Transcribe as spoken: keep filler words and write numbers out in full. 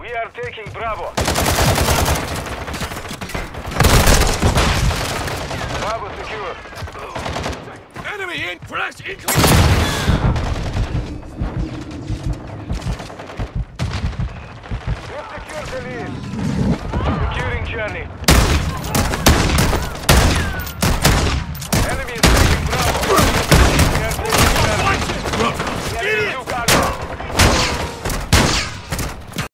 We are taking Bravo. Bravo secure. Enemy in! Flash incoming! We've secured the lead. Securing Charlie.